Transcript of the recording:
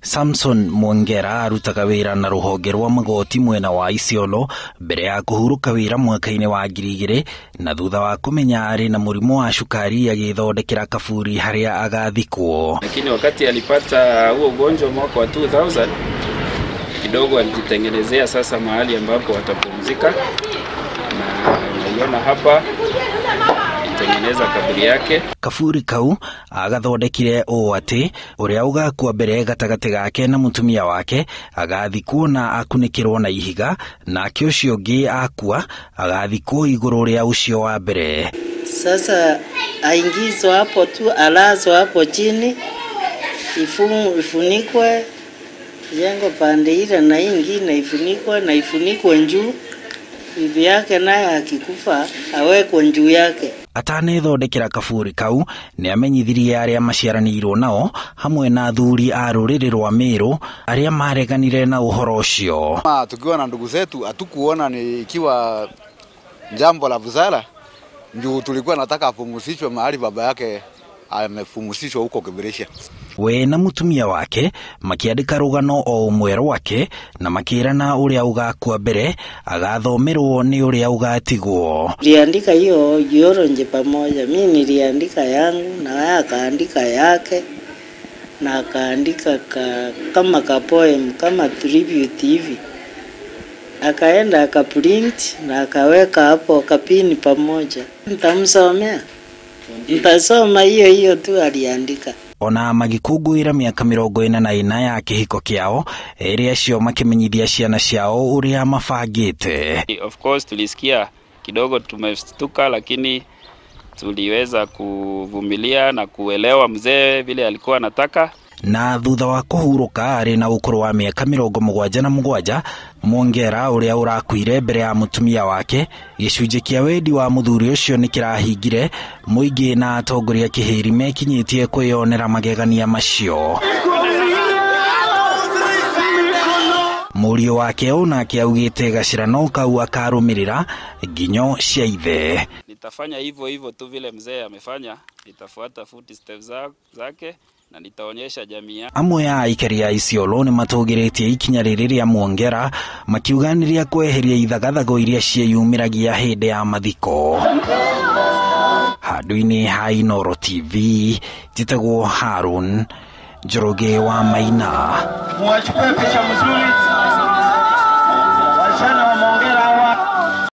Samson Mwongera arutaga wira na ruhonge rwa magoti mwena wa Isiolo mbere ya kuhuruka wira mwaka-ini wa 2000 na thutha wa kumenya ari na murimu wa shukari agithondekera kaburi haria agathikwo. Lakini wakati alipata huo ugonjwa mwaka wa 2000 kidogo alijitengenezea sasa mahali ambapo atapumzika, na unaiona hapa tengeneza kaburi yake. Kaburi kau agathondekire o ati uria ugakua mbere gatagati gake na mutumia wake agathikwo na akunikirwo na ihiga, na ucio ungi akua agathikwo iguru ria ucio wa mbere. Sasa aingizwa hapo tu, alazwa hapo chini, ifunikwe jengo pande ile na ingine ifunikwe na ifunikwe juu. Bibi yake naye akikufa awekwe juu yake. Atanethondekera kaburi kau ni amenyithirie aria maciaranirwo nao hamwe na athuri a ruriri rwa Meru aria mareganire na uhoro ucio. Tukiwa na ndugu zetu hatukuona ni ikiwa jambo la busara, ndio tulikuwa nataka afumusishwe mahali baba yake amefumusishwa huko Kibirisha. We na mutumia wake makiandika rugano o umwe rwake na makirana uria ugakua mbere agathomerwo ni uria ugatigwo. Niliandika hiyo Jioronje pamoja, mimi niliandika yangu na yeye akaandika yake, na akaandika kama poem kama tribute hivi, akaenda akaprint na akaweka hapo kapini pamoja. Nitamsomea, nitasoma hiyo tu aliandika. Ona magikungwira miaka 44 ya kihiko kiao area cio makimenyithia ciana ciao uria mabangite. Of course tulisikia kidogo tumestuka, lakini tuliweza kuvumilia na kuelewa mzee vile alikuwa anataka. Na thutha wa kuhuruka ari na ukuru wa miaka 77 Mwongera uria urakuire mbere ya mutumia wake, gicunje kia wendi wa muthuri ucio ni kirahingire muingi na atongoria kihiri mekinyitie kwiyonera magegania macio. Murio wake ona kiaugite gacirano kau akarumirira nginyo cia ithe. Nitafanya hivyo tu vile mzee amefanya, nitafuata footsteps zake na nitaonyesha jamii. Amwe ya aikari ya Isiolo ni matugiritie ikinya ririria Mwongera makiuganiria kweheria ithagathago iria cieyumiragia hindi ya mathiko. Handu-ini ha Inooro TV, njitagwo Harun Njoroge wa Maina. Mwachukue picha mzuri.